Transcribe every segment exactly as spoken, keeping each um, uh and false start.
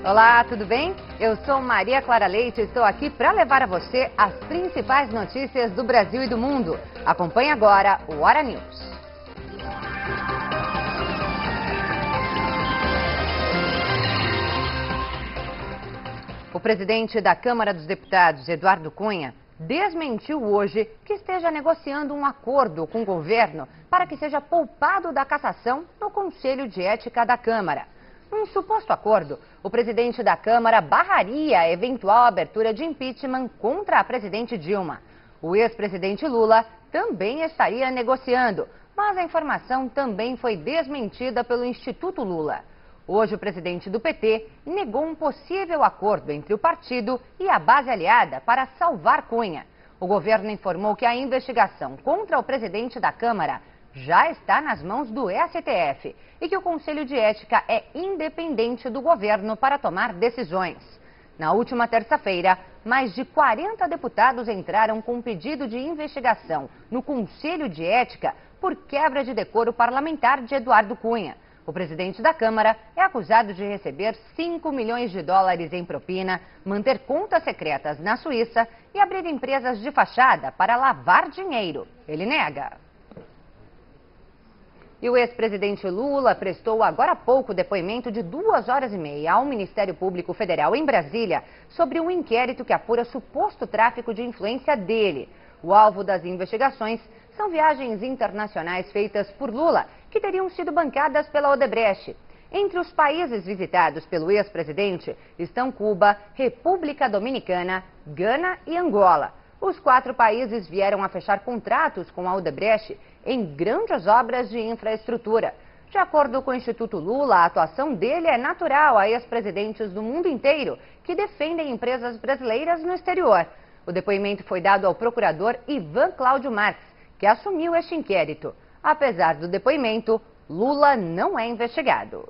Olá, tudo bem? Eu sou Maria Clara Leite e estou aqui para levar a você as principais notícias do Brasil e do mundo. Acompanhe agora o Hora News. O presidente da Câmara dos Deputados, Eduardo Cunha, desmentiu hoje que esteja negociando um acordo com o governo para que seja poupado da cassação no Conselho de Ética da Câmara. Num suposto acordo, o presidente da Câmara barraria a eventual abertura de impeachment contra a presidente Dilma. O ex-presidente Lula também estaria negociando, mas a informação também foi desmentida pelo Instituto Lula. Hoje, o presidente do P T negou um possível acordo entre o partido e a base aliada para salvar Cunha. O governo informou que a investigação contra o presidente da Câmara já está nas mãos do S T F e que o Conselho de Ética é independente do governo para tomar decisões. Na última terça-feira, mais de quarenta deputados entraram com um pedido de investigação no Conselho de Ética por quebra de decoro parlamentar de Eduardo Cunha. O presidente da Câmara é acusado de receber cinco milhões de dólares em propina, manter contas secretas na Suíça e abrir empresas de fachada para lavar dinheiro. Ele nega. E o ex-presidente Lula prestou agora há pouco depoimento de duas horas e meia ao Ministério Público Federal em Brasília sobre um inquérito que apura suposto tráfico de influência dele. O alvo das investigações são viagens internacionais feitas por Lula, que teriam sido bancadas pela Odebrecht. Entre os países visitados pelo ex-presidente estão Cuba, República Dominicana, Gana e Angola. Os quatro países vieram a fechar contratos com a Odebrecht em grandes obras de infraestrutura. De acordo com o Instituto Lula, a atuação dele é natural a ex-presidentes do mundo inteiro que defendem empresas brasileiras no exterior. O depoimento foi dado ao procurador Ivan Cláudio Marques, que assumiu este inquérito. Apesar do depoimento, Lula não é investigado.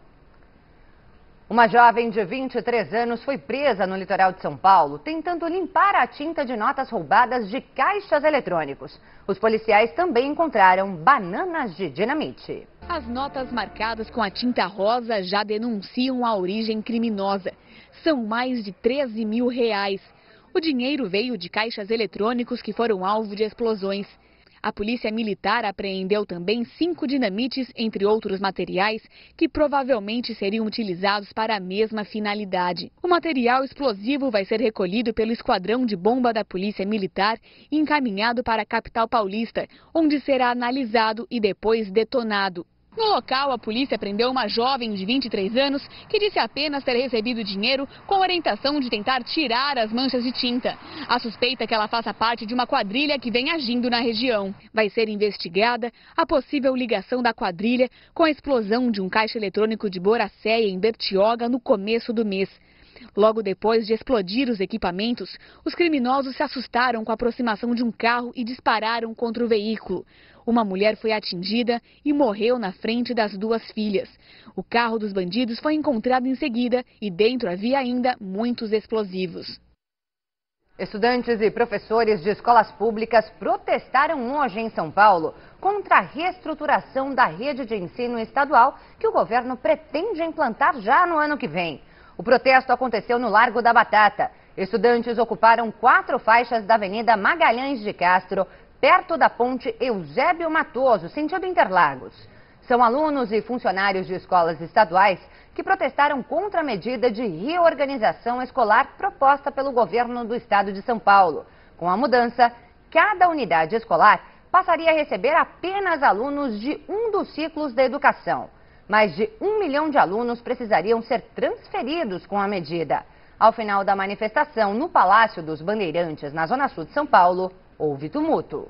Uma jovem de vinte e três anos foi presa no litoral de São Paulo, tentando limpar a tinta de notas roubadas de caixas eletrônicos. Os policiais também encontraram bananas de dinamite. As notas marcadas com a tinta rosa já denunciam a origem criminosa. São mais de treze mil reais. O dinheiro veio de caixas eletrônicos que foram alvo de explosões. A polícia militar apreendeu também cinco dinamites, entre outros materiais, que provavelmente seriam utilizados para a mesma finalidade. O material explosivo vai ser recolhido pelo esquadrão de bomba da Polícia Militar e encaminhado para a capital paulista, onde será analisado e depois detonado. No local, a polícia prendeu uma jovem de vinte e três anos que disse apenas ter recebido dinheiro com orientação de tentar tirar as manchas de tinta. A suspeita é que ela faça parte de uma quadrilha que vem agindo na região. Vai ser investigada a possível ligação da quadrilha com a explosão de um caixa eletrônico de Boracéia em Bertioga no começo do mês. Logo depois de explodir os equipamentos, os criminosos se assustaram com a aproximação de um carro e dispararam contra o veículo. Uma mulher foi atingida e morreu na frente das duas filhas. O carro dos bandidos foi encontrado em seguida e dentro havia ainda muitos explosivos. Estudantes e professores de escolas públicas protestaram hoje em São Paulo contra a reestruturação da rede de ensino estadual que o governo pretende implantar já no ano que vem. O protesto aconteceu no Largo da Batata. Estudantes ocuparam quatro faixas da Avenida Magalhães de Castro, perto da ponte Eusébio Matoso, sentido Interlagos. São alunos e funcionários de escolas estaduais que protestaram contra a medida de reorganização escolar proposta pelo governo do estado de São Paulo. Com a mudança, cada unidade escolar passaria a receber apenas alunos de um dos ciclos da educação. Mais de um milhão de alunos precisariam ser transferidos com a medida. Ao final da manifestação no Palácio dos Bandeirantes, na Zona Sul de São Paulo, houve tumulto.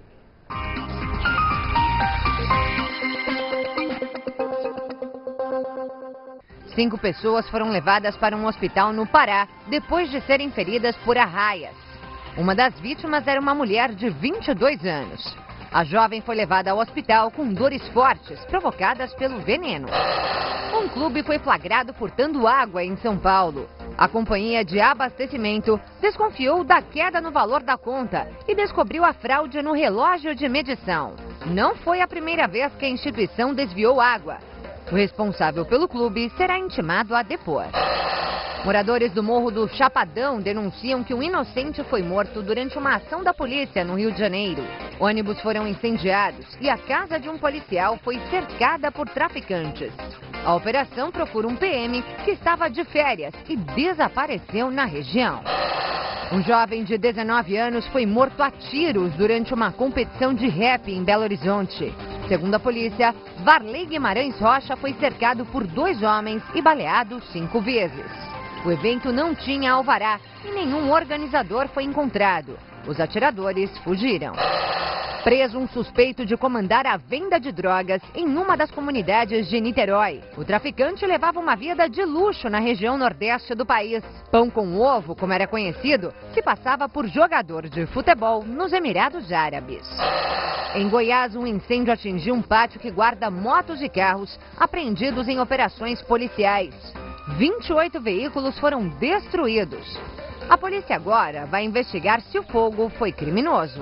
Cinco pessoas foram levadas para um hospital no Pará depois de serem feridas por arraias. Uma das vítimas era uma mulher de vinte e dois anos. A jovem foi levada ao hospital com dores fortes provocadas pelo veneno. Um clube foi flagrado furtando água em São Paulo. A companhia de abastecimento desconfiou da queda no valor da conta e descobriu a fraude no relógio de medição. Não foi a primeira vez que a instituição desviou água. O responsável pelo clube será intimado a depor. Moradores do Morro do Chapadão denunciam que um inocente foi morto durante uma ação da polícia no Rio de Janeiro. Ônibus foram incendiados e a casa de um policial foi cercada por traficantes. A operação procura um P M que estava de férias e desapareceu na região. Um jovem de dezenove anos foi morto a tiros durante uma competição de rap em Belo Horizonte. Segundo a polícia, Varley Guimarães Rocha foi cercado por dois homens e baleado cinco vezes. O evento não tinha alvará e nenhum organizador foi encontrado. Os atiradores fugiram. Preso um suspeito de comandar a venda de drogas em uma das comunidades de Niterói. O traficante levava uma vida de luxo na região nordeste do país. Pão com ovo, como era conhecido, se passava por jogador de futebol nos Emirados Árabes. Em Goiás, um incêndio atingiu um pátio que guarda motos e carros apreendidos em operações policiais. vinte e oito veículos foram destruídos. A polícia agora vai investigar se o fogo foi criminoso.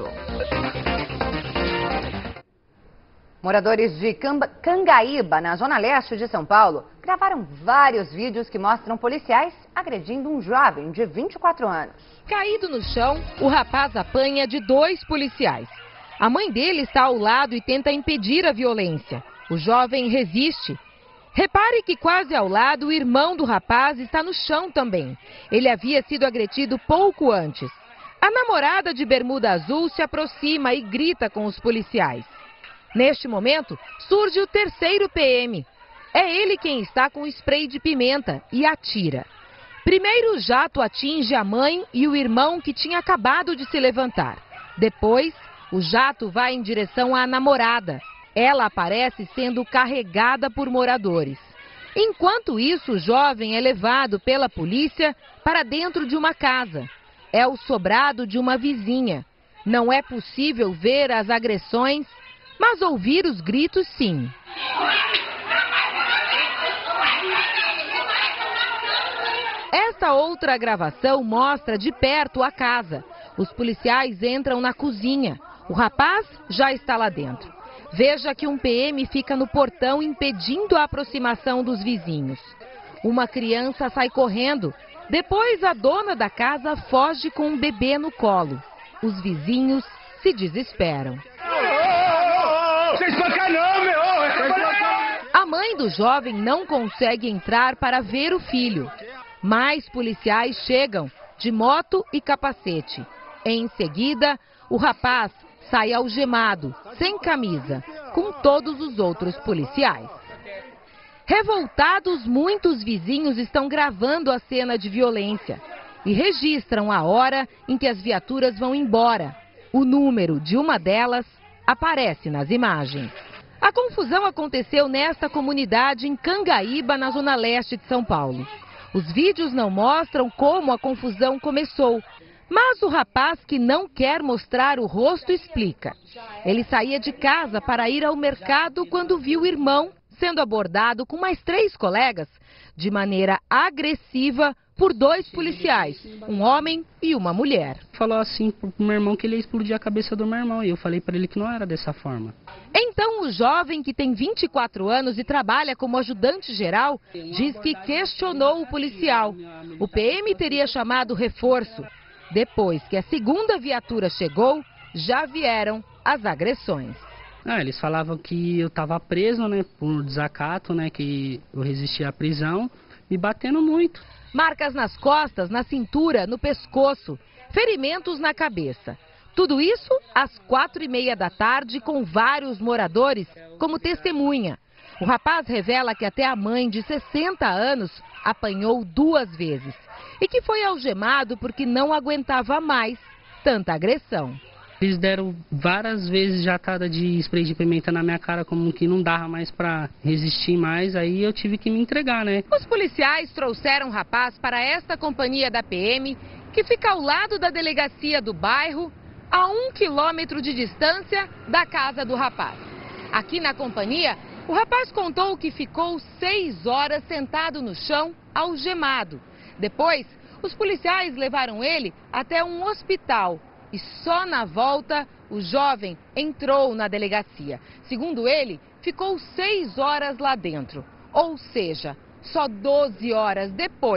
Moradores de Cangaíba, na zona leste de São Paulo, gravaram vários vídeos que mostram policiais agredindo um jovem de vinte e quatro anos. Caído no chão, o rapaz apanha de dois policiais. A mãe dele está ao lado e tenta impedir a violência. O jovem resiste. Repare que quase ao lado o irmão do rapaz está no chão também. Ele havia sido agredido pouco antes. A namorada de bermuda azul se aproxima e grita com os policiais. Neste momento, surge o terceiro P M. É ele quem está com spray de pimenta e atira. Primeiro o jato atinge a mãe e o irmão que tinha acabado de se levantar. Depois, o jato vai em direção à namorada. Ela aparece sendo carregada por moradores. Enquanto isso, o jovem é levado pela polícia para dentro de uma casa. É o sobrado de uma vizinha. Não é possível ver as agressões, mas ouvir os gritos sim. Esta outra gravação mostra de perto a casa. Os policiais entram na cozinha. O rapaz já está lá dentro. Veja que um P M fica no portão impedindo a aproximação dos vizinhos. Uma criança sai correndo. Depois a dona da casa foge com um bebê no colo. Os vizinhos se desesperam. A mãe do jovem não consegue entrar para ver o filho. Mais policiais chegam, de moto e capacete. Em seguida, o rapaz sai algemado, sem camisa, com todos os outros policiais. Revoltados, muitos vizinhos estão gravando a cena de violência e registram a hora em que as viaturas vão embora. O número de uma delas aparece nas imagens. A confusão aconteceu nesta comunidade em Cangaíba, na zona leste de São Paulo. Os vídeos não mostram como a confusão começou, mas o rapaz que não quer mostrar o rosto explica. Ele saía de casa para ir ao mercado quando viu o irmão sendo abordado com mais três colegas de maneira agressiva por dois policiais, um homem e uma mulher. Falou assim pro meu irmão que ele ia explodir a cabeça do meu irmão e eu falei para ele que não era dessa forma. Então o jovem, que tem vinte e quatro anos e trabalha como ajudante geral, diz que questionou o policial. O P M teria chamado reforço. Depois que a segunda viatura chegou, já vieram as agressões. Ah, eles falavam que eu estava preso, né, por desacato, né, que eu resisti à prisão, me batendo muito. Marcas nas costas, na cintura, no pescoço, ferimentos na cabeça. Tudo isso às quatro e meia da tarde, com vários moradores como testemunha. O rapaz revela que até a mãe, de sessenta anos, apanhou duas vezes e que foi algemado porque não aguentava mais tanta agressão. Eles deram várias vezes jatada de spray de pimenta na minha cara, como que não dava mais para resistir mais, aí eu tive que me entregar, né? Os policiais trouxeram o rapaz para esta companhia da P M, que fica ao lado da delegacia do bairro, a um quilômetro de distância da casa do rapaz. Aqui na companhia, o rapaz contou que ficou seis horas sentado no chão, algemado. Depois, os policiais levaram ele até um hospital. E só na volta, o jovem entrou na delegacia. Segundo ele, ficou seis horas lá dentro. Ou seja, só doze horas depois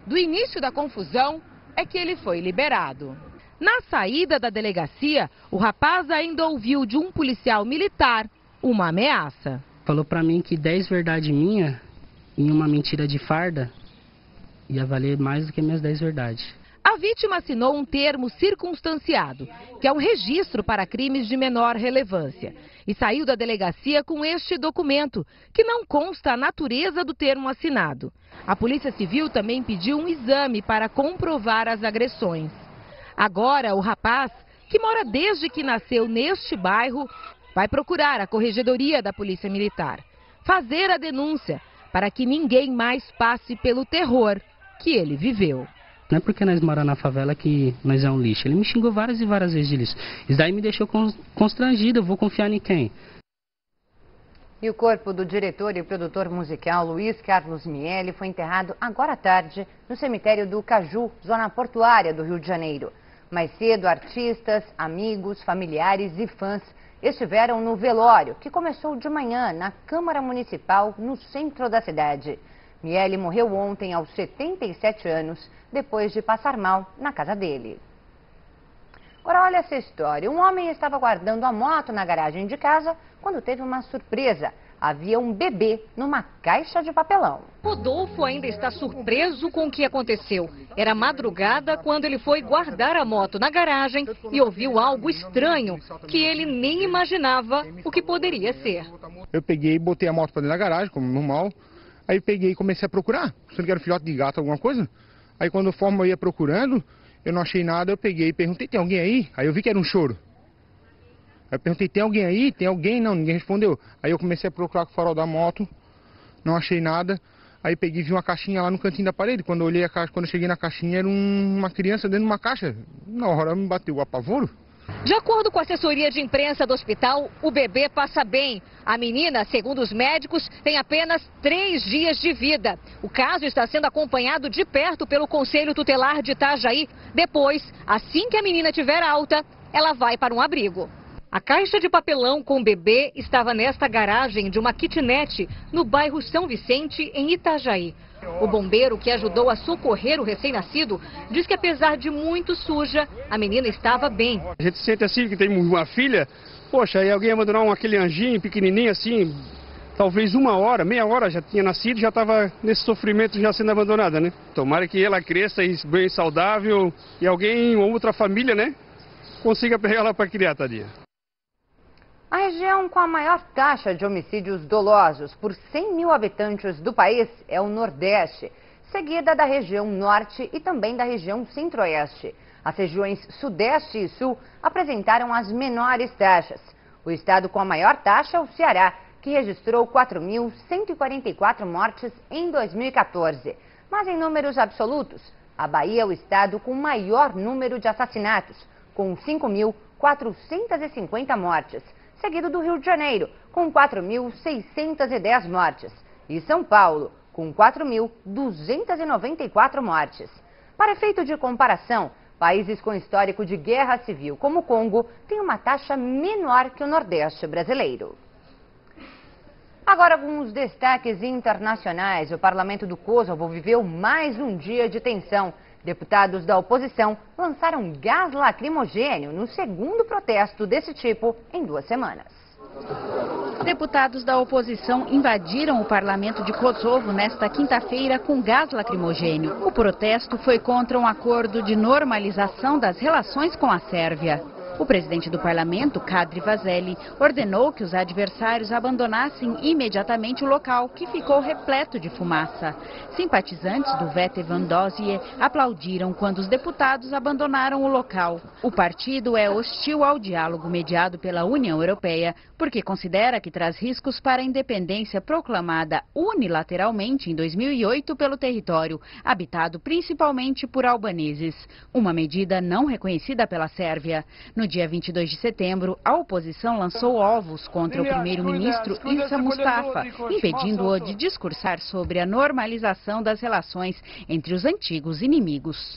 do início da confusão é que ele foi liberado. Na saída da delegacia, o rapaz ainda ouviu de um policial militar uma ameaça. Falou pra mim que dez verdades minhas em uma mentira de farda ia valer mais do que minhas dez verdades. A vítima assinou um termo circunstanciado, que é um registro para crimes de menor relevância, e saiu da delegacia com este documento, que não consta a natureza do termo assinado. A Polícia Civil também pediu um exame para comprovar as agressões. Agora, o rapaz, que mora desde que nasceu neste bairro, vai procurar a Corregedoria da Polícia Militar, fazer a denúncia para que ninguém mais passe pelo terror que ele viveu. Não é porque nós moramos na favela que nós é um lixo. Ele me xingou várias e várias vezes de lixo. Isso daí me deixou constrangido. Eu vou confiar em quem? E o corpo do diretor e produtor musical Luiz Carlos Miele foi enterrado agora à tarde no cemitério do Caju, zona portuária do Rio de Janeiro. Mais cedo, artistas, amigos, familiares e fãs estiveram no velório, que começou de manhã na Câmara Municipal, no centro da cidade. Miele morreu ontem aos setenta e sete anos, depois de passar mal na casa dele. Agora olha essa história. Um homem estava guardando a moto na garagem de casa quando teve uma surpresa. Havia um bebê numa caixa de papelão. Rodolfo ainda está surpreso com o que aconteceu. Era madrugada quando ele foi guardar a moto na garagem e ouviu algo estranho que ele nem imaginava o que poderia ser. Eu peguei e botei a moto para dentro da garagem, como normal. Aí peguei e comecei a procurar, pensando que era filhote de gato, alguma coisa. Aí quando forma eu ia procurando, eu não achei nada, eu peguei e perguntei, tem alguém aí? Aí eu vi que era um choro. Aí eu perguntei, tem alguém aí? Tem alguém? Não, ninguém respondeu. Aí eu comecei a procurar com o farol da moto, não achei nada. Aí peguei e vi uma caixinha lá no cantinho da parede. Quando eu olhei a caixa, quando eu cheguei na caixinha, era um, uma criança dentro de uma caixa. Na hora me bateu o apavoro. De acordo com a assessoria de imprensa do hospital, o bebê passa bem. A menina, segundo os médicos, tem apenas três dias de vida. O caso está sendo acompanhado de perto pelo Conselho Tutelar de Itajaí. Depois, assim que a menina tiver alta, ela vai para um abrigo. A caixa de papelão com o bebê estava nesta garagem de uma kitnet no bairro São Vicente, em Itajaí. O bombeiro que ajudou a socorrer o recém-nascido diz que apesar de muito suja, a menina estava bem. A gente sente assim que tem uma filha, poxa, aí alguém abandonar um, aquele anjinho pequenininho assim, talvez uma hora, meia hora já tinha nascido, já estava nesse sofrimento já sendo abandonada, né? Tomara que ela cresça bem saudável e alguém ou outra família, né, consiga pegar ela para criar, tadinha. A região com a maior taxa de homicídios dolosos por cem mil habitantes do país é o Nordeste, seguida da região Norte e também da região Centro-Oeste. As regiões Sudeste e Sul apresentaram as menores taxas. O estado com a maior taxa é o Ceará, que registrou quatro mil cento e quarenta e quatro mortes em dois mil e quatorze. Mas em números absolutos, a Bahia é o estado com o maior número de assassinatos, com cinco mil quatrocentas e cinquenta mortes. Seguido do Rio de Janeiro, com quatro mil seiscentas e dez mortes, e São Paulo, com quatro mil duzentas e noventa e quatro mortes. Para efeito de comparação, países com histórico de guerra civil, como o Congo, têm uma taxa menor que o Nordeste brasileiro. Agora, alguns destaques internacionais. O parlamento do Kosovo viveu mais um dia de tensão. Deputados da oposição lançaram gás lacrimogênio no segundo protesto desse tipo em duas semanas. Deputados da oposição invadiram o parlamento de Kosovo nesta quinta-feira com gás lacrimogênio. O protesto foi contra um acordo de normalização das relações com a Sérvia. O presidente do parlamento, Kadri Vazeli, ordenou que os adversários abandonassem imediatamente o local, que ficou repleto de fumaça. Simpatizantes do Vetevan Dozie aplaudiram quando os deputados abandonaram o local. O partido é hostil ao diálogo mediado pela União Europeia, porque considera que traz riscos para a independência proclamada unilateralmente em dois mil e oito pelo território, habitado principalmente por albaneses. Uma medida não reconhecida pela Sérvia. No dia vinte e dois de setembro, a oposição lançou ovos contra o primeiro-ministro Irsam Mustafa, impedindo-o de discursar sobre a normalização das relações entre os antigos inimigos.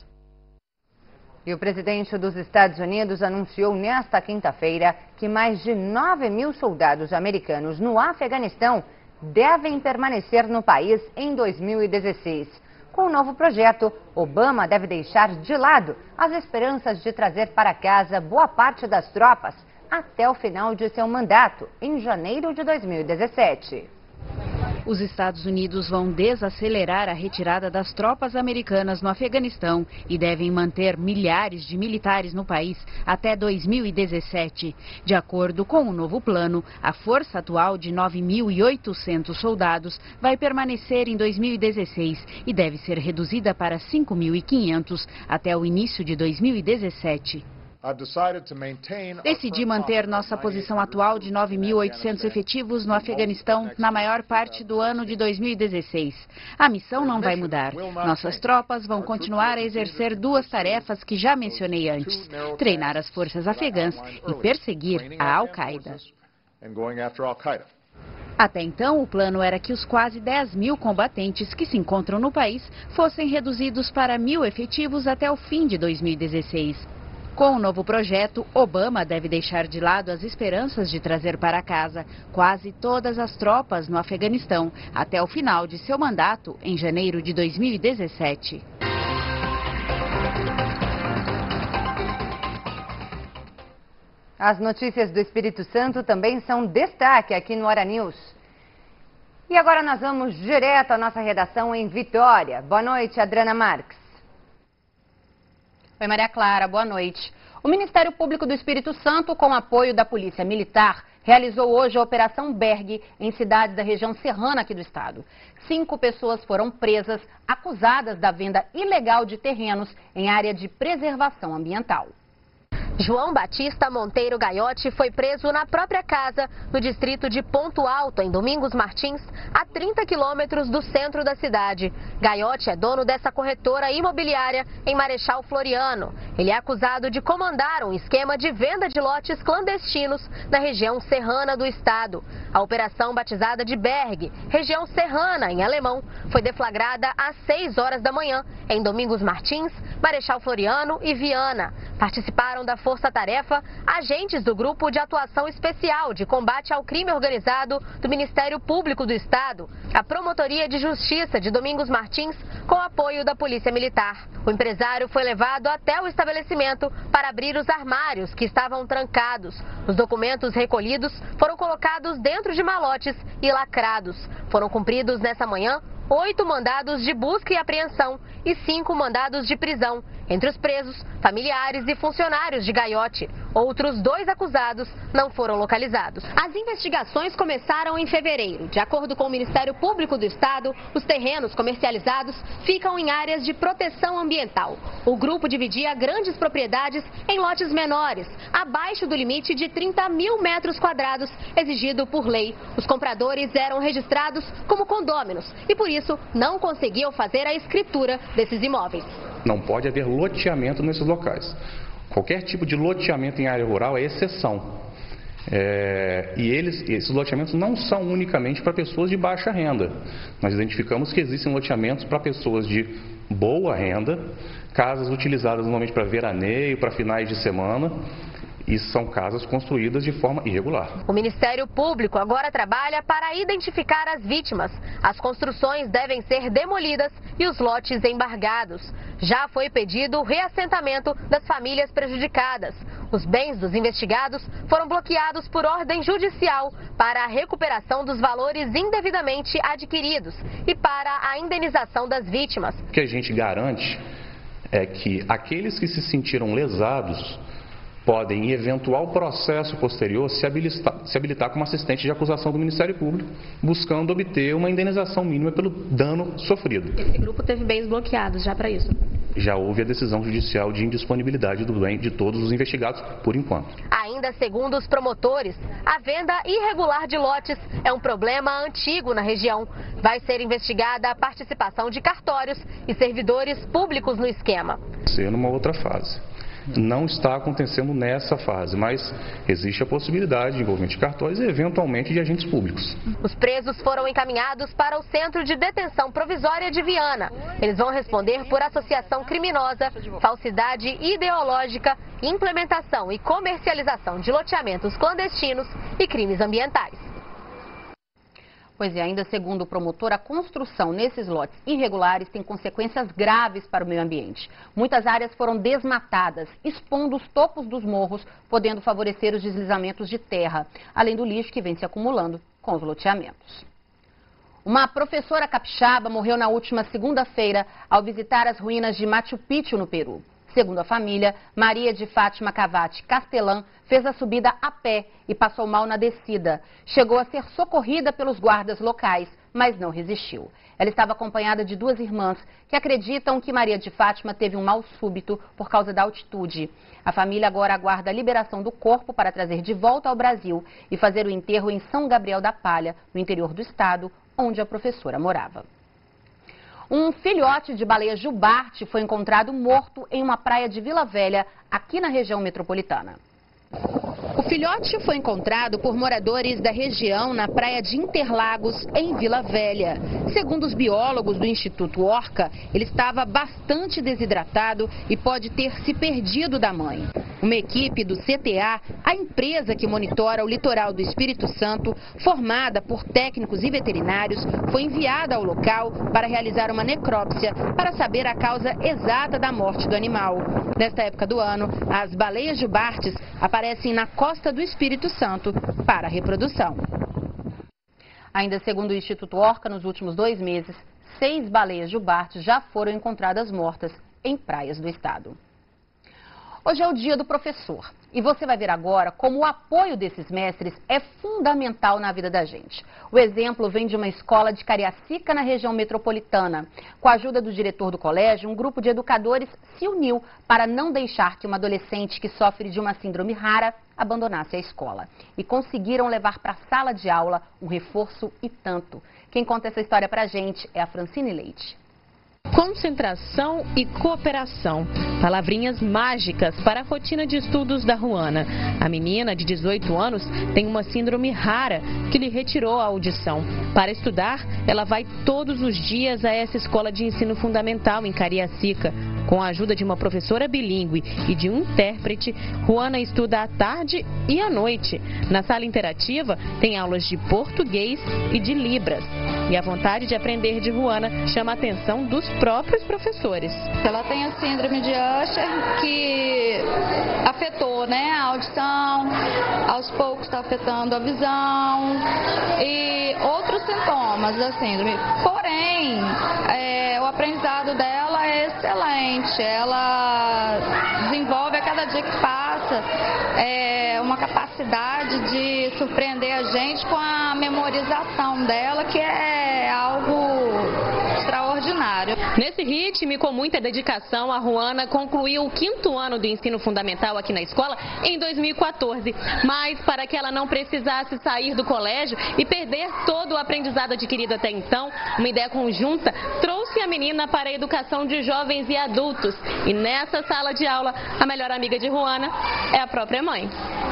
E o presidente dos Estados Unidos anunciou nesta quinta-feira que mais de nove mil soldados americanos no Afeganistão devem permanecer no país em dois mil e dezesseis. Com o novo projeto, Obama deve deixar de lado as esperanças de trazer para casa boa parte das tropas até o final de seu mandato, em janeiro de dois mil e dezessete. Os Estados Unidos vão desacelerar a retirada das tropas americanas no Afeganistão e devem manter milhares de militares no país até dois mil e dezessete. De acordo com o novo plano, a força atual de nove mil e oitocentos soldados vai permanecer em dois mil e dezesseis e deve ser reduzida para cinco mil e quinhentos até o início de dois mil e dezessete. Decidi manter nossa posição atual de nove mil e oitocentos efetivos no Afeganistão na maior parte do ano de dois mil e dezesseis. A missão não vai mudar. Nossas tropas vão continuar a exercer duas tarefas que já mencionei antes: treinar as forças afegãs e perseguir a Al-Qaeda. Até então, o plano era que os quase dez mil combatentes que se encontram no país fossem reduzidos para mil efetivos até o fim de dois mil e dezesseis. Com o novo projeto, Obama deve deixar de lado as esperanças de trazer para casa quase todas as tropas no Afeganistão até o final de seu mandato, em janeiro de dois mil e dezessete. As notícias do Espírito Santo também são destaque aqui no Hora News. E agora nós vamos direto à nossa redação em Vitória. Boa noite, Adriana Marques. Oi, Maria Clara, boa noite. O Ministério Público do Espírito Santo, com apoio da Polícia Militar, realizou hoje a Operação Berg em cidades da região serrana aqui do estado. Cinco pessoas foram presas, acusadas da venda ilegal de terrenos em área de preservação ambiental. João Batista Monteiro Gaiotti foi preso na própria casa, no distrito de Ponto Alto, em Domingos Martins, a trinta quilômetros do centro da cidade. Gaiotti é dono dessa corretora imobiliária em Marechal Floriano. Ele é acusado de comandar um esquema de venda de lotes clandestinos na região serrana do estado. A operação, batizada de Berg, região serrana em alemão, foi deflagrada às seis horas da manhã em Domingos Martins, Marechal Floriano e Viana. Participaram da Força-Tarefa agentes do Grupo de Atuação Especial de Combate ao Crime Organizado do Ministério Público do Estado, a Promotoria de Justiça de Domingos Martins, com apoio da Polícia Militar. O empresário foi levado até o estabelecimento para abrir os armários que estavam trancados. Os documentos recolhidos foram colocados dentro de malotes e lacrados. Foram cumpridos nessa manhã oito mandados de busca e apreensão e cinco mandados de prisão. Entre os presos, familiares e funcionários de Gaiotti. Outros dois acusados não foram localizados. As investigações começaram em fevereiro. De acordo com o Ministério Público do Estado, os terrenos comercializados ficam em áreas de proteção ambiental. O grupo dividia grandes propriedades em lotes menores, abaixo do limite de trinta mil metros quadrados exigido por lei. Os compradores eram registrados como condôminos e, por isso, não conseguiam fazer a escritura desses imóveis. Não pode haver loteamento nesses locais. Qualquer tipo de loteamento em área rural é exceção. É, e eles, esses loteamentos não são unicamente para pessoas de baixa renda. Nós identificamos que existem loteamentos para pessoas de boa renda, casas utilizadas normalmente para veraneio, para finais de semana. E são casas construídas de forma irregular. O Ministério Público agora trabalha para identificar as vítimas. As construções devem ser demolidas e os lotes embargados. Já foi pedido o reassentamento das famílias prejudicadas. Os bens dos investigados foram bloqueados por ordem judicial para a recuperação dos valores indevidamente adquiridos e para a indenização das vítimas. O que a gente garante é que aqueles que se sentiram lesados podem, em eventual processo posterior, se habilitar, se habilitar como assistente de acusação do Ministério Público, buscando obter uma indenização mínima pelo dano sofrido. Esse grupo teve bens bloqueados já para isso? Já houve a decisão judicial de indisponibilidade do bem de todos os investigados, por enquanto. Ainda segundo os promotores, a venda irregular de lotes é um problema antigo na região. Vai ser investigada a participação de cartórios e servidores públicos no esquema. Ser numa outra fase. Não está acontecendo nessa fase, mas existe a possibilidade de envolvimento de cartórios e, eventualmente, de agentes públicos. Os presos foram encaminhados para o Centro de Detenção Provisória de Viana. Eles vão responder por associação criminosa, falsidade ideológica, implementação e comercialização de loteamentos clandestinos e crimes ambientais. Pois é, ainda segundo o promotor, a construção nesses lotes irregulares tem consequências graves para o meio ambiente. Muitas áreas foram desmatadas, expondo os topos dos morros, podendo favorecer os deslizamentos de terra, além do lixo que vem se acumulando com os loteamentos. Uma professora capixaba morreu na última segunda-feira ao visitar as ruínas de Machu Picchu, no Peru. Segundo a família, Maria de Fátima Cavati Castelã fez a subida a pé e passou mal na descida. Chegou a ser socorrida pelos guardas locais, mas não resistiu. Ela estava acompanhada de duas irmãs que acreditam que Maria de Fátima teve um mal súbito por causa da altitude. A família agora aguarda a liberação do corpo para trazer de volta ao Brasil e fazer o enterro em São Gabriel da Palha, no interior do estado, onde a professora morava. Um filhote de baleia jubarte foi encontrado morto em uma praia de Vila Velha, aqui na região metropolitana. O filhote foi encontrado por moradores da região na praia de Interlagos, em Vila Velha. Segundo os biólogos do Instituto Orca, ele estava bastante desidratado e pode ter se perdido da mãe. Uma equipe do C T A, a empresa que monitora o litoral do Espírito Santo, formada por técnicos e veterinários, foi enviada ao local para realizar uma necrópsia para saber a causa exata da morte do animal. Nesta época do ano, as baleias jubartes aparecem na costa do Espírito Santo para a reprodução. Ainda segundo o Instituto Orca, nos últimos dois meses, seis baleias jubartes já foram encontradas mortas em praias do estado. Hoje é o dia do professor e você vai ver agora como o apoio desses mestres é fundamental na vida da gente. O exemplo vem de uma escola de Cariacica, na região metropolitana. Com a ajuda do diretor do colégio, um grupo de educadores se uniu para não deixar que uma adolescente que sofre de uma síndrome rara abandonasse a escola. E conseguiram levar para a sala de aula um reforço e tanto. Quem conta essa história para a gente é a Francine Leite. Concentração e cooperação. Palavrinhas mágicas para a rotina de estudos da Ruana. A menina de dezoito anos tem uma síndrome rara que lhe retirou a audição. Para estudar, ela vai todos os dias a essa escola de ensino fundamental em Cariacica. Com a ajuda de uma professora bilíngue e de um intérprete, Ruana estuda à tarde e à noite. Na sala interativa, tem aulas de português e de libras. E a vontade de aprender de Ruana chama a atenção dos próprios professores. Ela tem a síndrome de Usher, que afetou, né, a audição, aos poucos está afetando a visão e outros sintomas da síndrome. Porém, é, o aprendizado dela é excelente. Ela desenvolve a cada dia que passa é, uma capacidade de surpreender a gente com a memorização dela, que é algo extraordinário. Nesse ritmo e com muita dedicação, a Ruana concluiu o quinto ano do ensino fundamental aqui na escola em dois mil e quatorze. Mas para que ela não precisasse sair do colégio e perder todo o aprendizado adquirido até então, uma ideia conjunta trouxe a menina para a educação de jovens e adultos. E nessa sala de aula, a melhor amiga de Ruana é a própria mãe.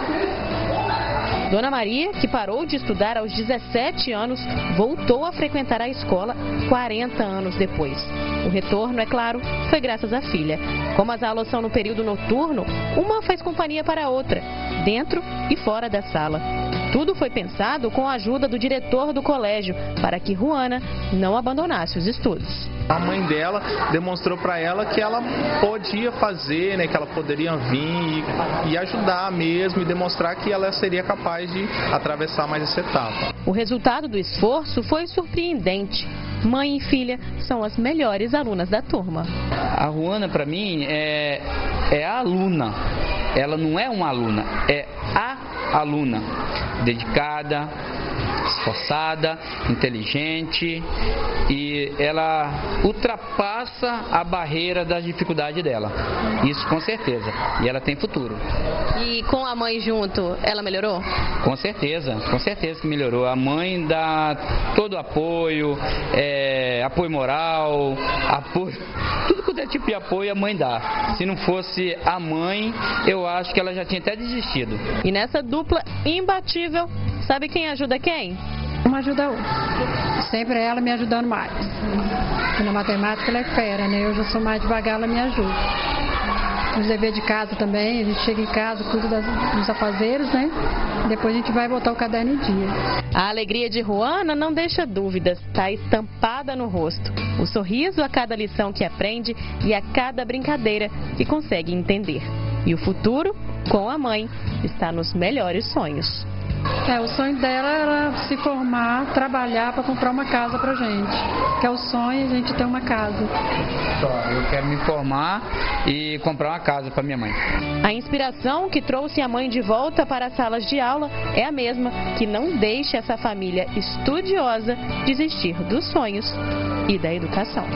Dona Maria, que parou de estudar aos dezessete anos, voltou a frequentar a escola quarenta anos depois. O retorno, é claro, foi graças à filha. Como as aulas são no período noturno, uma faz companhia para a outra, dentro e fora da sala. Tudo foi pensado com a ajuda do diretor do colégio, para que Ruana não abandonasse os estudos. A mãe dela demonstrou para ela que ela podia fazer, né, que ela poderia vir e, e ajudar mesmo e demonstrar que ela seria capaz de atravessar mais essa etapa. O resultado do esforço foi surpreendente. Mãe e filha são as melhores alunas da turma. A Ruana, para mim, é, é a aluna. Ela não é uma aluna, é a aluna. Dedicada, esforçada, inteligente, e ela ultrapassa a barreira da dificuldade dela. Isso com certeza. E ela tem futuro. E com a mãe junto, ela melhorou? Com certeza, com certeza que melhorou. A mãe dá todo o apoio, é, apoio moral, apoio, tudo quanto é tipo de apoio a mãe dá. Se não fosse a mãe, eu acho que ela já tinha até desistido. E nessa dupla imbatível, sabe quem ajuda quem? Uma ajuda a outra. Sempre ela me ajudando mais. E na matemática ela é fera, né? Eu já sou mais devagar, ela me ajuda. os deveres de casa também. A gente chega em casa, cuida das, dos afazeres, né? Depois a gente vai botar o caderno em dia. A alegria de Juana não deixa dúvidas, está estampada no rosto. O sorriso a cada lição que aprende e a cada brincadeira que consegue entender. E o futuro, com a mãe, está nos melhores sonhos. É, o sonho dela era se formar, trabalhar para comprar uma casa pra gente. Que é o sonho a gente ter uma casa. Só, eu quero me formar e comprar uma casa para minha mãe. A inspiração que trouxe a mãe de volta para as salas de aula é a mesma que não deixa essa família estudiosa desistir dos sonhos e da educação.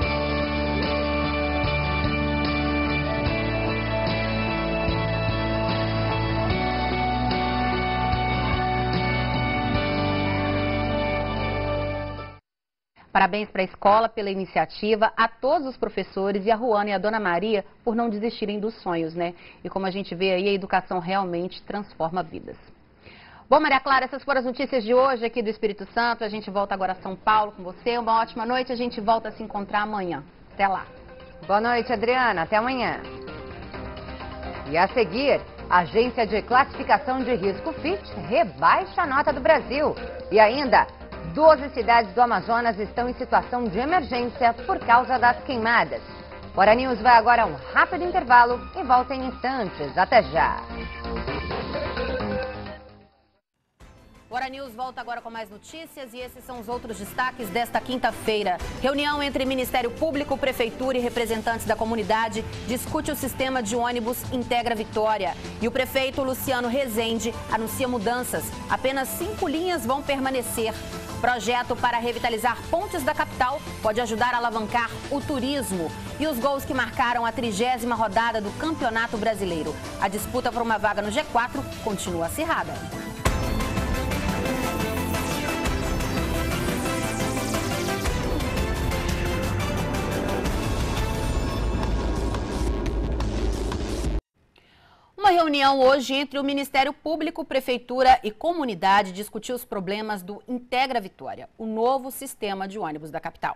Parabéns para a escola pela iniciativa, a todos os professores e a Juana e a Dona Maria por não desistirem dos sonhos, né? E como a gente vê aí, a educação realmente transforma vidas. Bom, Maria Clara, essas foram as notícias de hoje aqui do Espírito Santo. A gente volta agora a São Paulo com você. Uma ótima noite, a gente volta a se encontrar amanhã. Até lá. Boa noite, Adriana. Até amanhã. E a seguir, a Agência de Classificação de Risco Fitch rebaixa a nota do Brasil. E ainda, doze cidades do Amazonas estão em situação de emergência por causa das queimadas. O Hora News vai agora a um rápido intervalo e volta em instantes. Até já! O Hora News volta agora com mais notícias e esses são os outros destaques desta quinta-feira. Reunião entre Ministério Público, Prefeitura e representantes da comunidade discute o sistema de ônibus Integra Vitória. E o prefeito Luciano Rezende anuncia mudanças. Apenas cinco linhas vão permanecer. Projeto para revitalizar pontes da capital pode ajudar a alavancar o turismo. E os gols que marcaram a trigésima rodada do Campeonato Brasileiro. A disputa por uma vaga no G quatro continua acirrada. Uma reunião hoje entre o Ministério Público, Prefeitura e Comunidade discutiu os problemas do Integra Vitória, o novo sistema de ônibus da capital.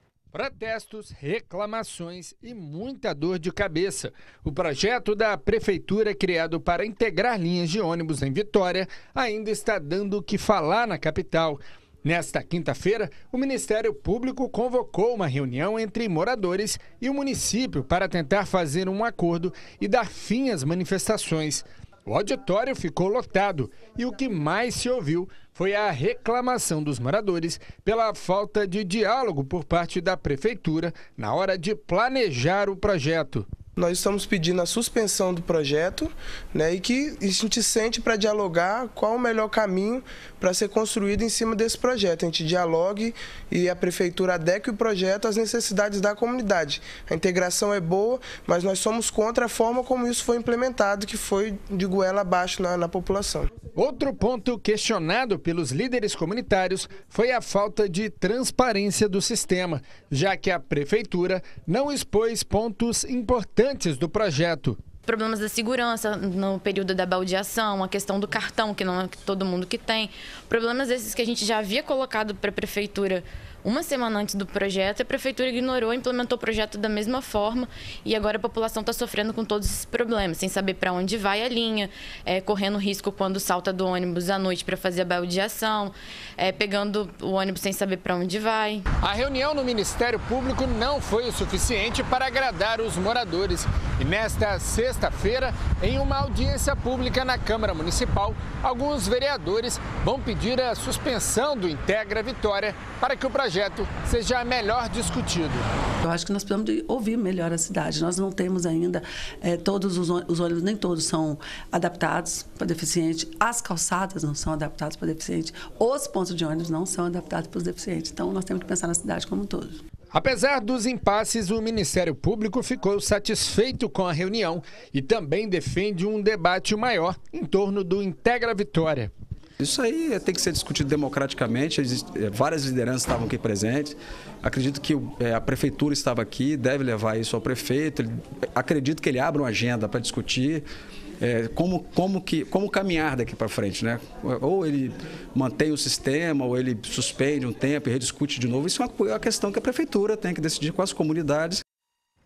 Protestos, reclamações e muita dor de cabeça. O projeto da Prefeitura, criado para integrar linhas de ônibus em Vitória, ainda está dando o que falar na capital. Nesta quinta-feira, o Ministério Público convocou uma reunião entre moradores e o município para tentar fazer um acordo e dar fim às manifestações. O auditório ficou lotado e o que mais se ouviu foi a reclamação dos moradores pela falta de diálogo por parte da Prefeitura na hora de planejar o projeto. Nós estamos pedindo a suspensão do projeto, né, e que a gente sente para dialogar qual o melhor caminho para ser construído em cima desse projeto. A gente dialogue e a Prefeitura adeque o projeto às necessidades da comunidade. A integração é boa, mas nós somos contra a forma como isso foi implementado, que foi de goela abaixo na, na população. Outro ponto questionado pelos líderes comunitários foi a falta de transparência do sistema, já que a Prefeitura não expôs pontos importantes do projeto. Problemas da segurança no período da baldeação, a questão do cartão, que não é todo mundo que tem. Problemas esses que a gente já havia colocado para a Prefeitura uma semana antes do projeto, a Prefeitura ignorou, implementou o projeto da mesma forma e agora a população está sofrendo com todos esses problemas, sem saber para onde vai a linha, é, correndo risco quando salta do ônibus à noite para fazer a baldeação, é, pegando o ônibus sem saber para onde vai. A reunião no Ministério Público não foi o suficiente para agradar os moradores. E nesta sexta-feira, em uma audiência pública na Câmara Municipal, alguns vereadores vão pedir a suspensão do Integra Vitória para que o projeto seja melhor discutido. Eu acho que nós precisamos de ouvir melhor a cidade. Nós não temos ainda, é, todos os ônibus, nem todos são adaptados para deficiente, as calçadas não são adaptadas para deficiente, os pontos de ônibus não são adaptados para os deficientes. Então nós temos que pensar na cidade como um todo. Apesar dos impasses, o Ministério Público ficou satisfeito com a reunião e também defende um debate maior em torno do Integra Vitória. Isso aí tem que ser discutido democraticamente, várias lideranças estavam aqui presentes, acredito que a Prefeitura estava aqui, deve levar isso ao prefeito, acredito que ele abra uma agenda para discutir é, como, como, que, como caminhar daqui para frente, né? Ou ele mantém o sistema, ou ele suspende um tempo e rediscute de novo, isso é uma questão que a Prefeitura tem que decidir com as comunidades.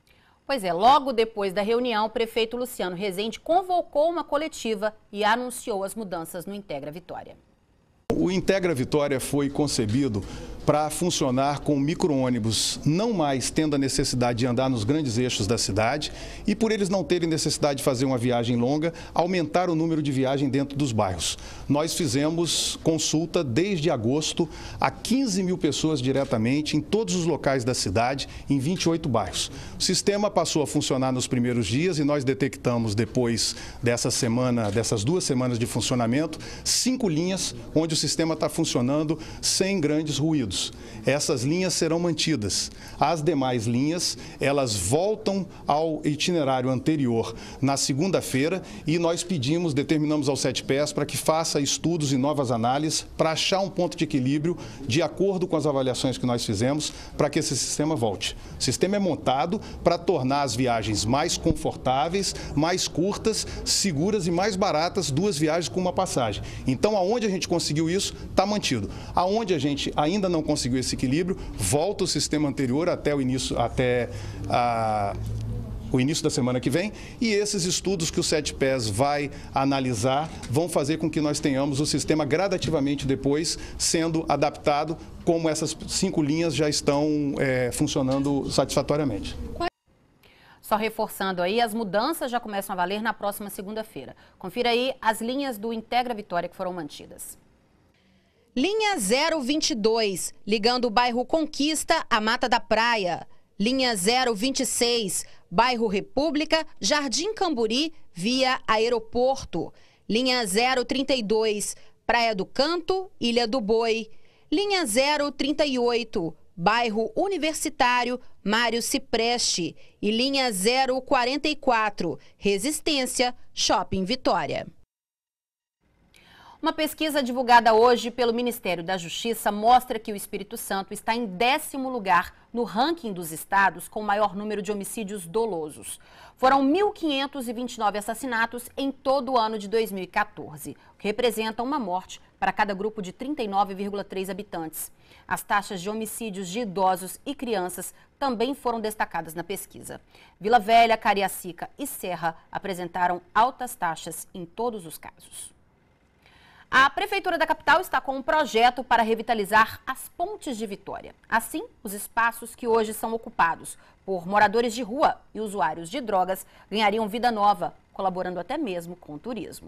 Pois é, logo depois da reunião, o prefeito Luciano Rezende convocou uma coletiva e anunciou as mudanças no Integra Vitória. O Integra Vitória foi concebido para funcionar com micro-ônibus, não mais tendo a necessidade de andar nos grandes eixos da cidade e, por eles não terem necessidade de fazer uma viagem longa, aumentar o número de viagem dentro dos bairros. Nós fizemos consulta desde agosto a quinze mil pessoas diretamente em todos os locais da cidade, em vinte e oito bairros. O sistema passou a funcionar nos primeiros dias e nós detectamos, depois dessa semana, dessas duas semanas de funcionamento, cinco linhas onde o sistema está funcionando sem grandes ruídos. Essas linhas serão mantidas. As demais linhas, elas voltam ao itinerário anterior na segunda-feira e nós pedimos, determinamos ao SETPES para que faça estudos e novas análises para achar um ponto de equilíbrio de acordo com as avaliações que nós fizemos para que esse sistema volte. O sistema é montado para tornar as viagens mais confortáveis, mais curtas, seguras e mais baratas, duas viagens com uma passagem. Então, aonde a gente conseguiu isso, está mantido. Aonde a gente ainda não conseguiu esse equilíbrio, volta o sistema anterior até o início, até a, o início da semana que vem, e esses estudos que o SETPES vai analisar vão fazer com que nós tenhamos o sistema gradativamente depois sendo adaptado, como essas cinco linhas já estão é, funcionando satisfatoriamente. Só reforçando aí, as mudanças já começam a valer na próxima segunda-feira. Confira aí as linhas do Integra Vitória que foram mantidas. Linha zero vinte e dois, ligando o bairro Conquista à Mata da Praia. Linha zero vinte e seis, bairro República, Jardim Camburi, via aeroporto. Linha zero trinta e dois, Praia do Canto, Ilha do Boi. Linha zero trinta e oito, bairro Universitário, Mário Cipreste. E linha zero quarenta e quatro, Resistência, Shopping Vitória. Uma pesquisa divulgada hoje pelo Ministério da Justiça mostra que o Espírito Santo está em décimo lugar no ranking dos estados com o maior número de homicídios dolosos. Foram mil quinhentos e vinte e nove assassinatos em todo o ano de dois mil e quatorze, o que representa uma morte para cada grupo de trinta e nove vírgula três habitantes. As taxas de homicídios de idosos e crianças também foram destacadas na pesquisa. Vila Velha, Cariacica e Serra apresentaram altas taxas em todos os casos. A Prefeitura da capital está com um projeto para revitalizar as pontes de Vitória. Assim, os espaços que hoje são ocupados por moradores de rua e usuários de drogas ganhariam vida nova, colaborando até mesmo com o turismo.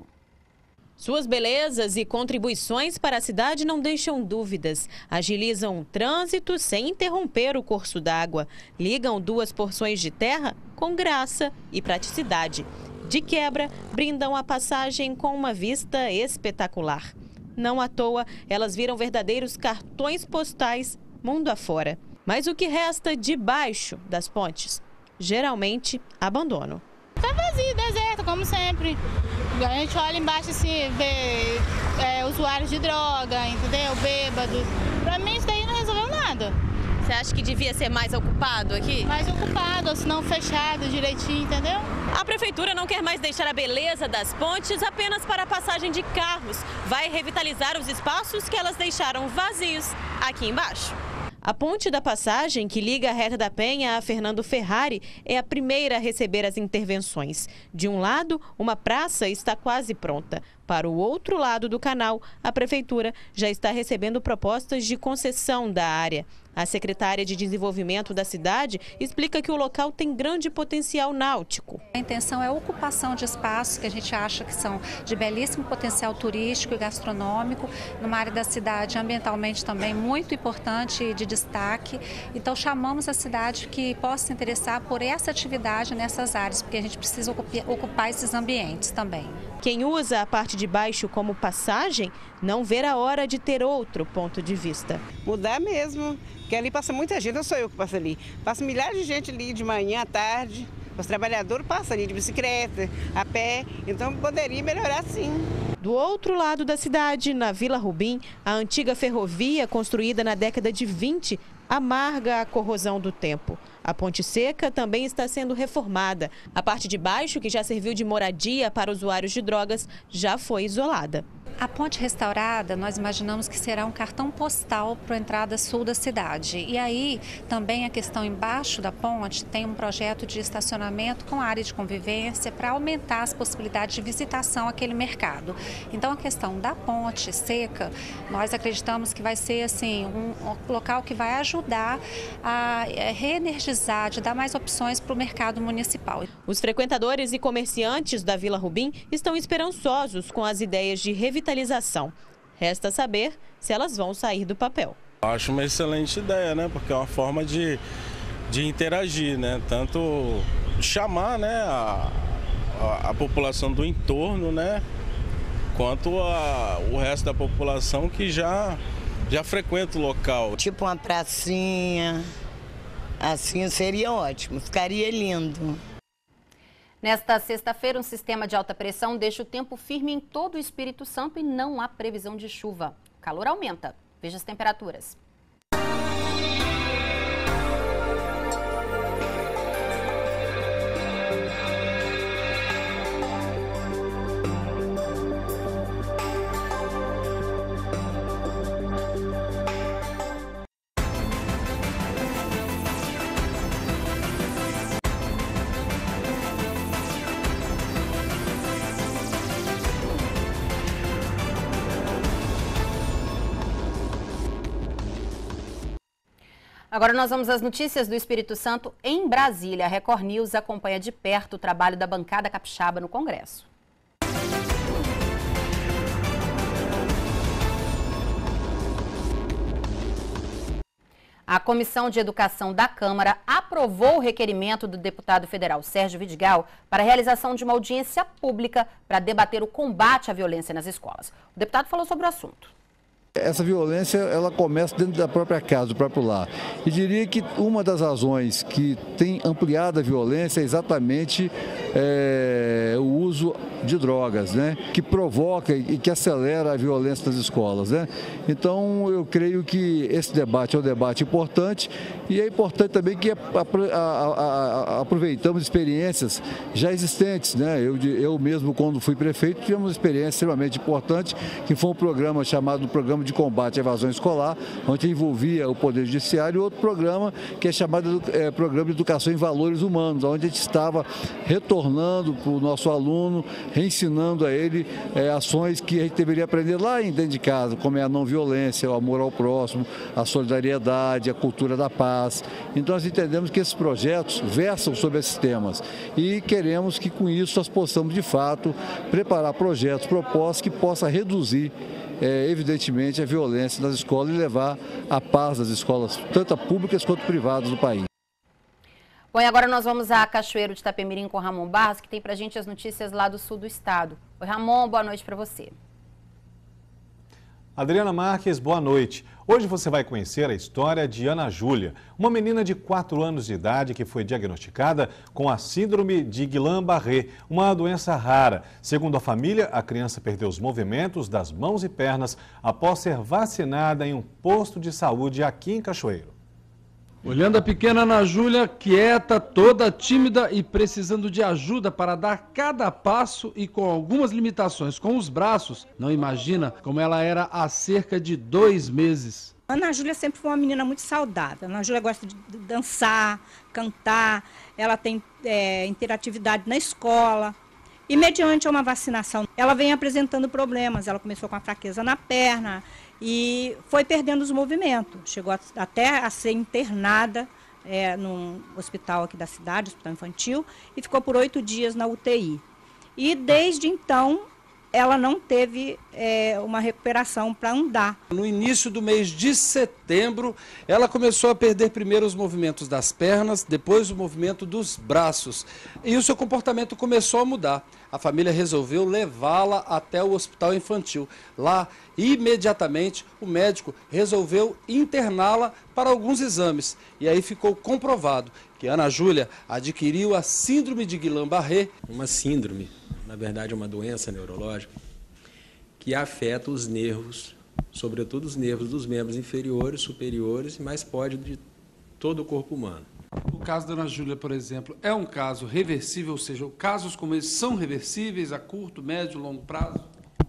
Suas belezas e contribuições para a cidade não deixam dúvidas. Agilizam o trânsito sem interromper o curso d'água. Ligam duas porções de terra com graça e praticidade. De quebra, brindam a passagem com uma vista espetacular. Não à toa, elas viram verdadeiros cartões postais mundo afora. Mas o que resta debaixo das pontes? Geralmente, abandono. Tá vazio, deserto, como sempre. A gente olha embaixo assim, vê é, usuários de droga, entendeu? Bêbados. Pra mim isso daí não resolveu nada. Você acha que devia ser mais ocupado aqui? Mais ocupado, ou se não fechado direitinho, entendeu? A prefeitura não quer mais deixar a beleza das pontes apenas para a passagem de carros. Vai revitalizar os espaços que elas deixaram vazios aqui embaixo. A ponte da passagem, que liga a Reta da Penha a Fernando Ferrari, é a primeira a receber as intervenções. De um lado, uma praça está quase pronta. Para o outro lado do canal, a prefeitura já está recebendo propostas de concessão da área. A secretária de Desenvolvimento da cidade explica que o local tem grande potencial náutico. A intenção é a ocupação de espaços que a gente acha que são de belíssimo potencial turístico e gastronômico, numa área da cidade ambientalmente também muito importante e de destaque. Então chamamos a cidade que possa se interessar por essa atividade nessas áreas, porque a gente precisa ocupar esses ambientes também. Quem usa a parte de baixo como passagem não vê a hora de ter outro ponto de vista. Mudar mesmo, porque ali passa muita gente, não sou eu que passo ali. Passa milhares de gente ali de manhã, à tarde, os trabalhadores passam ali de bicicleta, a pé, então poderia melhorar sim. Do outro lado da cidade, na Vila Rubim, a antiga ferrovia construída na década de vinte amarga a corrosão do tempo. A ponte seca também está sendo reformada. A parte de baixo, que já serviu de moradia para usuários de drogas, já foi isolada. A ponte restaurada, nós imaginamos que será um cartão postal para a entrada sul da cidade. E aí, também a questão embaixo da ponte tem um projeto de estacionamento com área de convivência para aumentar as possibilidades de visitação àquele mercado. Então, a questão da ponte seca, nós acreditamos que vai ser assim, um, um local que vai ajudar a reenergizar, de dar mais opções para o mercado municipal. Os frequentadores e comerciantes da Vila Rubim estão esperançosos com as ideias de revitalização. Resta saber se elas vão sair do papel. Acho uma excelente ideia, né? Porque é uma forma de, de interagir, né? Tanto chamar, né, a, a, a população do entorno, né? Quanto a, o resto da população que já, já frequenta o local. Tipo uma pracinha, assim seria ótimo, ficaria lindo. Nesta sexta-feira, um sistema de alta pressão deixa o tempo firme em todo o Espírito Santo e não há previsão de chuva. O calor aumenta. Veja as temperaturas. Agora nós vamos às notícias do Espírito Santo em Brasília. A Record News acompanha de perto o trabalho da bancada capixaba no Congresso. A Comissão de Educação da Câmara aprovou o requerimento do deputado federal Sérgio Vidigal para a realização de uma audiência pública para debater o combate à violência nas escolas. O deputado falou sobre o assunto. Essa violência, ela começa dentro da própria casa, do próprio lar. E diria que uma das razões que tem ampliado a violência é exatamente é, o uso de drogas, né? Que provoca e que acelera a violência nas escolas, né? Então, eu creio que esse debate é um debate importante e é importante também que a, a, a, a, aproveitamos experiências já existentes, né? Eu, eu mesmo, quando fui prefeito, tivemos uma experiência extremamente importante, que foi um programa chamado Programa de Combate à Evasão Escolar, onde envolvia o Poder Judiciário, e outro programa que é chamado é, Programa de Educação em Valores Humanos, onde a gente estava retornando para o nosso aluno, reensinando a ele é, ações que a gente deveria aprender lá dentro de casa, como é a não violência, o amor ao próximo, a solidariedade, a cultura da paz. Então nós entendemos que esses projetos versam sobre esses temas e queremos que com isso nós possamos de fato preparar projetos, propostas que possam reduzir É, evidentemente, a violência nas escolas e levar a paz das escolas, tanto públicas quanto privadas do país. Bom, e agora nós vamos a Cachoeiro de Itapemirim com o Ramon Barros, que tem pra gente as notícias lá do sul do estado. Oi, Ramon, boa noite para você. Adriana Marques, boa noite. Hoje você vai conhecer a história de Ana Júlia, uma menina de quatro anos de idade que foi diagnosticada com a síndrome de Guillain-Barré, uma doença rara. Segundo a família, a criança perdeu os movimentos das mãos e pernas após ser vacinada em um posto de saúde aqui em Cachoeiro. Olhando a pequena Ana Júlia, quieta, toda tímida e precisando de ajuda para dar cada passo e com algumas limitações com os braços, não imagina como ela era há cerca de dois meses. Ana Júlia sempre foi uma menina muito saudável. Ana Júlia gosta de dançar, cantar, ela tem é, interatividade na escola. E mediante uma vacinação, ela vem apresentando problemas. Ela começou com a fraqueza na perna e foi perdendo os movimentos. Chegou a, até a ser internada é, num hospital aqui da cidade, hospital infantil, e ficou por oito dias na U T I. E desde então, ela não teve é, uma recuperação para andar. No início do mês de setembro, ela começou a perder primeiro os movimentos das pernas, depois o movimento dos braços. E o seu comportamento começou a mudar. A família resolveu levá-la até o hospital infantil. Lá, imediatamente, o médico resolveu interná-la para alguns exames. E aí ficou comprovado que Ana Júlia adquiriu a síndrome de Guillain-Barré. Uma síndrome, na verdade é uma doença neurológica, que afeta os nervos, sobretudo os nervos dos membros inferiores, superiores, mas pode de todo o corpo humano. O caso da Ana Júlia, por exemplo, é um caso reversível, ou seja, casos como esses são reversíveis a curto, médio, longo prazo?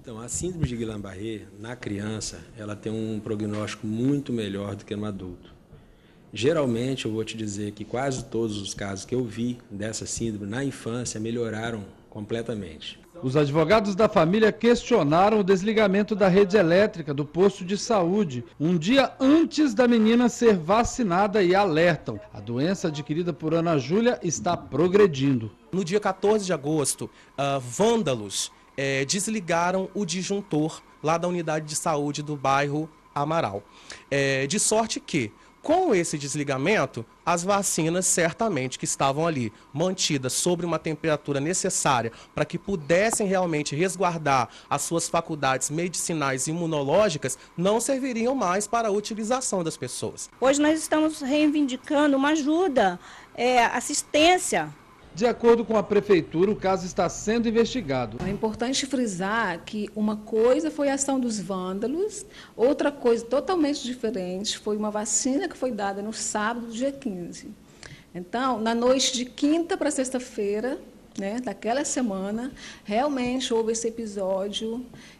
Então, a síndrome de Guillain-Barré, na criança, ela tem um prognóstico muito melhor do que no adulto. Geralmente, eu vou te dizer que quase todos os casos que eu vi dessa síndrome na infância melhoraram completamente. Os advogados da família questionaram o desligamento da rede elétrica do posto de saúde um dia antes da menina ser vacinada e alertam: a doença adquirida por Ana Júlia está progredindo. No dia quatorze de agosto, uh, vândalos é, desligaram o disjuntor lá da unidade de saúde do bairro Amaral. É, de sorte que, com esse desligamento, as vacinas certamente que estavam ali mantidas sobre uma temperatura necessária para que pudessem realmente resguardar as suas faculdades medicinais e imunológicas não serviriam mais para a utilização das pessoas. Hoje nós estamos reivindicando uma ajuda, é, assistência. De acordo com a prefeitura, o caso está sendo investigado. É importante frisar que uma coisa foi a ação dos vândalos, outra coisa totalmente diferente foi uma vacina que foi dada no sábado, dia quinze. Então, na noite de quinta para sexta-feira, né, daquela semana, realmente houve esse episódio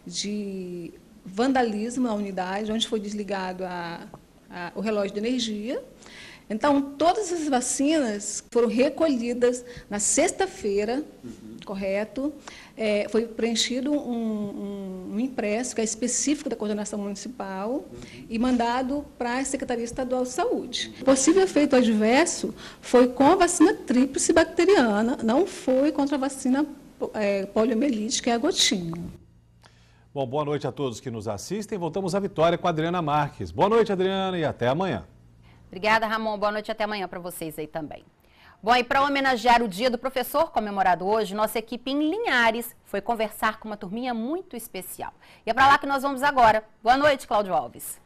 de vandalismo na unidade, onde foi desligado a, a, o relógio de energia. Então, todas as vacinas foram recolhidas na sexta-feira, uhum. correto? É, foi preenchido um, um, um impresso que é específico da coordenação municipal uhum. e mandado para a Secretaria Estadual de Saúde. O possível efeito adverso foi com a vacina tríplice bacteriana, não foi contra a vacina é, poliomielite, que é a gotinha. Bom, boa noite a todos que nos assistem. Voltamos à Vitória com a Adriana Marques. Boa noite, Adriana, e até amanhã. Obrigada, Ramon. Boa noite, até amanhã para vocês aí também. Bom, e para homenagear o Dia do Professor, comemorado hoje, nossa equipe em Linhares foi conversar com uma turminha muito especial. E é para lá que nós vamos agora. Boa noite, Cláudio Alves.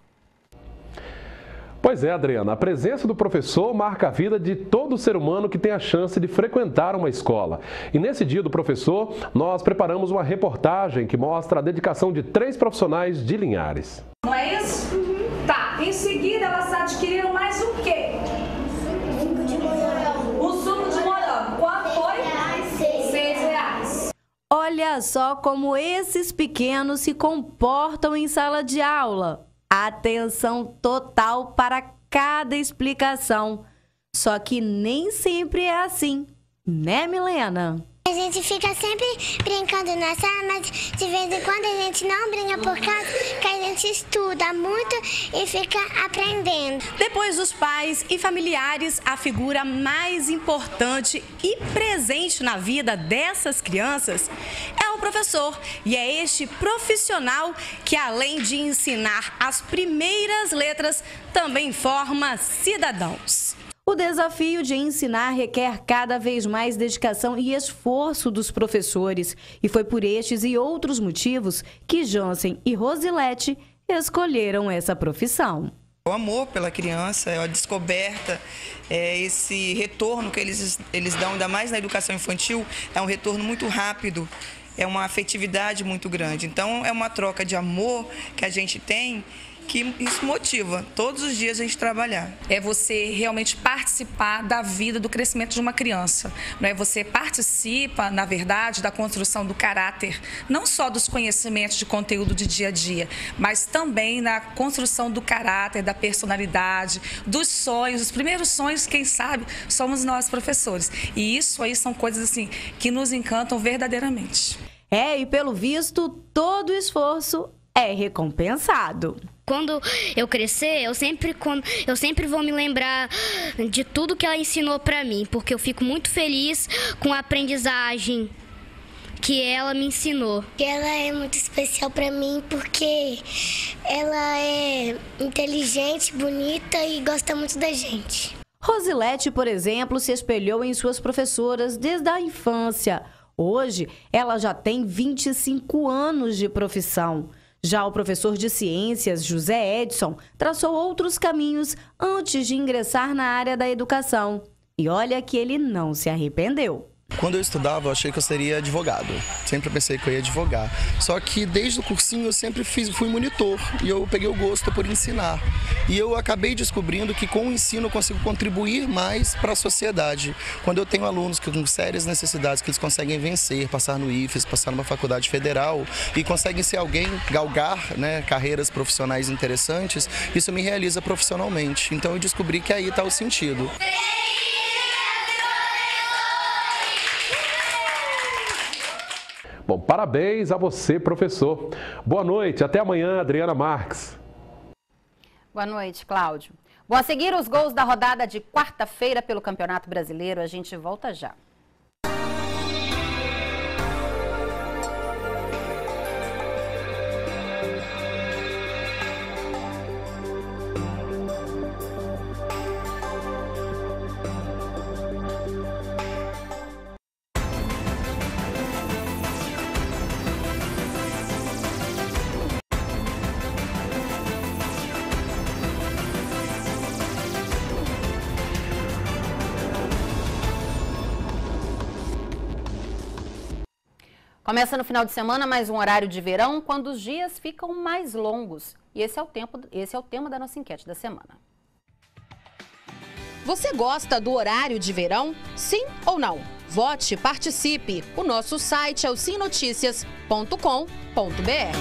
Pois é, Adriana, a presença do professor marca a vida de todo ser humano que tem a chance de frequentar uma escola. E nesse Dia do Professor, nós preparamos uma reportagem que mostra a dedicação de três profissionais de Linhares. Não é isso? Uhum. Tá, em seguida elas adquiriram mais o quê? Suco de morango. O suco de morango. Quanto foi? Seis. Seis reais. Olha só como esses pequenos se comportam em sala de aula. Atenção total para cada explicação. Só que nem sempre é assim, né, Milena? A gente fica sempre brincando na sala, mas de vez em quando a gente não brinca por causa que a gente estuda muito e fica aprendendo. Depois dos pais e familiares, a figura mais importante e presente na vida dessas crianças é o professor. E é este profissional que, além de ensinar as primeiras letras, também forma cidadãos. O desafio de ensinar requer cada vez mais dedicação e esforço dos professores. E foi por estes e outros motivos que Jansen e Rosilete escolheram essa profissão. O amor pela criança, a descoberta, é, esse retorno que eles, eles dão, ainda mais na educação infantil, é um retorno muito rápido, é uma afetividade muito grande. Então, é uma troca de amor que a gente tem, que isso motiva todos os dias a gente trabalhar. É você realmente participar da vida, do crescimento de uma criança. Não é? Você participa, na verdade, da construção do caráter, não só dos conhecimentos de conteúdo de dia a dia, mas também na construção do caráter, da personalidade, dos sonhos. Os primeiros sonhos, quem sabe, somos nós, professores. E isso aí são coisas assim que nos encantam verdadeiramente. É, e pelo visto, todo esforço é recompensado. Quando eu crescer, eu sempre, eu sempre vou me lembrar de tudo que ela ensinou para mim, porque eu fico muito feliz com a aprendizagem que ela me ensinou. Ela é muito especial para mim porque ela é inteligente, bonita e gosta muito da gente. Rosilete, por exemplo, se espelhou em suas professoras desde a infância. Hoje, ela já tem vinte e cinco anos de profissão. Já o professor de ciências, José Edson, traçou outros caminhos antes de ingressar na área da educação. E olha que ele não se arrependeu. Quando eu estudava, eu achei que eu seria advogado. Sempre pensei que eu ia advogar. Só que desde o cursinho eu sempre fiz, fui monitor e eu peguei o gosto por ensinar. E eu acabei descobrindo que com o ensino eu consigo contribuir mais para a sociedade. Quando eu tenho alunos que com sérias necessidades que eles conseguem vencer, passar no I F E S, passar numa faculdade federal e conseguem ser alguém, galgar, né, carreiras profissionais interessantes, isso me realiza profissionalmente. Então eu descobri que aí está o sentido. Bom, parabéns a você, professor. Boa noite, até amanhã, Adriana Marques. Boa noite, Cláudio. Bom, a seguir os gols da rodada de quarta-feira pelo Campeonato Brasileiro, a gente volta já. Começa no final de semana mais um horário de verão, quando os dias ficam mais longos. E esse é o, tempo, esse é o tema da nossa enquete da semana. Você gosta do horário de verão? Sim ou não? Vote, participe. O nosso site é o sim noticias ponto com ponto br.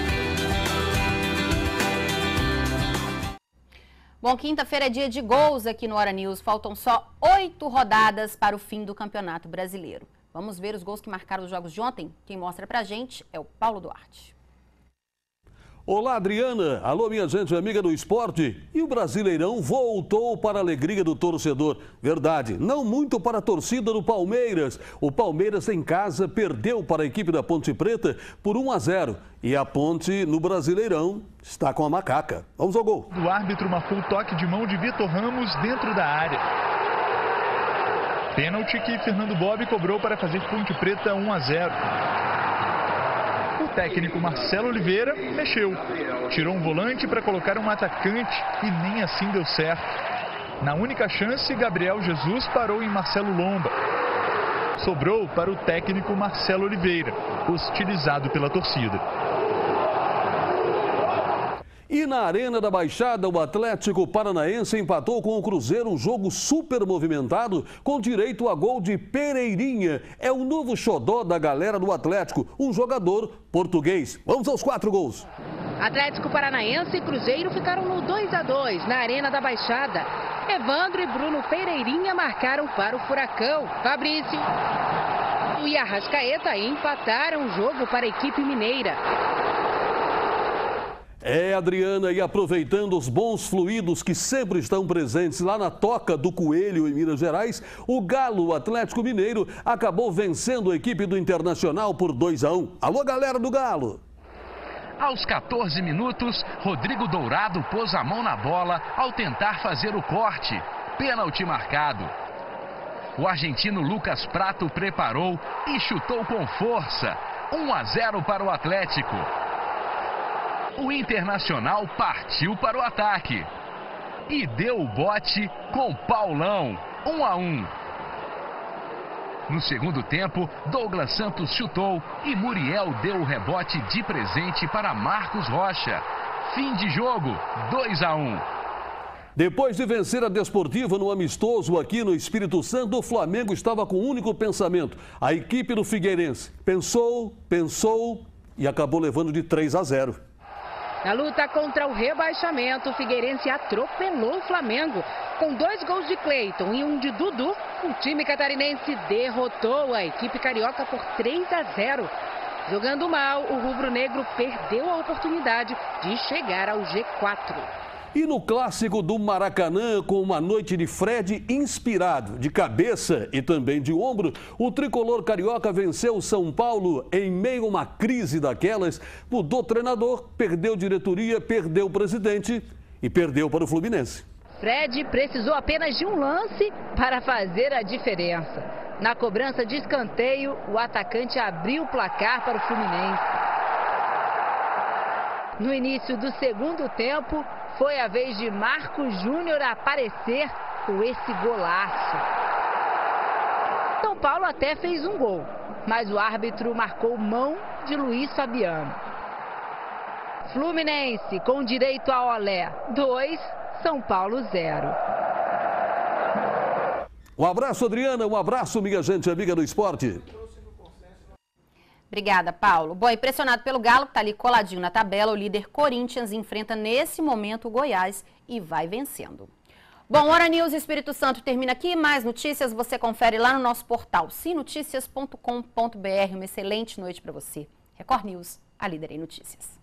Bom, quinta-feira é dia de gols aqui no Hora News. Faltam só oito rodadas para o fim do Campeonato Brasileiro. Vamos ver os gols que marcaram os jogos de ontem? Quem mostra pra gente é o Paulo Duarte. Olá, Adriana. Alô, minha gente amiga do esporte. E o Brasileirão voltou para a alegria do torcedor. Verdade, não muito para a torcida do Palmeiras. O Palmeiras em casa perdeu para a equipe da Ponte Preta por um a zero. E a Ponte, no Brasileirão, está com a macaca. Vamos ao gol. O árbitro marcou o toque de mão de Vitor Ramos dentro da área. Pênalti que Fernando Bob cobrou para fazer Ponte Preta um a zero. O técnico Marcelo Oliveira mexeu. Tirou um volante para colocar um atacante e nem assim deu certo. Na única chance, Gabriel Jesus parou em Marcelo Lomba. Sobrou para o técnico Marcelo Oliveira, hostilizado pela torcida. E na Arena da Baixada, o Atlético Paranaense empatou com o Cruzeiro, um jogo super movimentado, com direito a gol de Pereirinha. É o novo xodó da galera do Atlético, um jogador português. Vamos aos quatro gols. Atlético Paranaense e Cruzeiro ficaram no dois a dois na Arena da Baixada. Evandro e Bruno Pereirinha marcaram para o Furacão. Fabrício e Arrascaeta empataram o jogo para a equipe mineira. É, Adriana, e aproveitando os bons fluidos que sempre estão presentes lá na Toca do Coelho, em Minas Gerais, o Galo Atlético Mineiro acabou vencendo a equipe do Internacional por dois a um. Alô, galera do Galo! Aos quatorze minutos, Rodrigo Dourado pôs a mão na bola ao tentar fazer o corte. Pênalti marcado. O argentino Lucas Prato preparou e chutou com força. um a zero para o Atlético. O Internacional partiu para o ataque e deu o bote com Paulão, um a um. No segundo tempo, Douglas Santos chutou e Muriel deu o rebote de presente para Marcos Rocha. Fim de jogo, dois a um. Depois de vencer a Desportiva no amistoso aqui no Espírito Santo, o Flamengo estava com um único pensamento. A equipe do Figueirense pensou, pensou e acabou levando de três a zero. Na luta contra o rebaixamento, o Figueirense atropelou o Flamengo. Com dois gols de Cleiton e um de Dudu, o time catarinense derrotou a equipe carioca por três a zero. Jogando mal, o rubro-negro perdeu a oportunidade de chegar ao G quatro. E no clássico do Maracanã, com uma noite de Fred inspirado, de cabeça e também de ombro, o tricolor carioca venceu o São Paulo em meio a uma crise daquelas, mudou treinador, perdeu diretoria, perdeu presidente e perdeu para o Fluminense. Fred precisou apenas de um lance para fazer a diferença. Na cobrança de escanteio, o atacante abriu o placar para o Fluminense. No início do segundo tempo, foi a vez de Marcos Júnior aparecer com esse golaço. São Paulo até fez um gol, mas o árbitro marcou mão de Luiz Fabiano. Fluminense com direito a olé, dois, São Paulo zero. Um abraço, Adriana, um abraço, minha gente amiga do esporte. Obrigada, Paulo. Bom, impressionado pelo Galo, que está ali coladinho na tabela, o líder Corinthians enfrenta nesse momento o Goiás e vai vencendo. Bom, Hora News Espírito Santo termina aqui. Mais notícias você confere lá no nosso portal sim noticias ponto com ponto br. Uma excelente noite para você. Record News, a líder em notícias.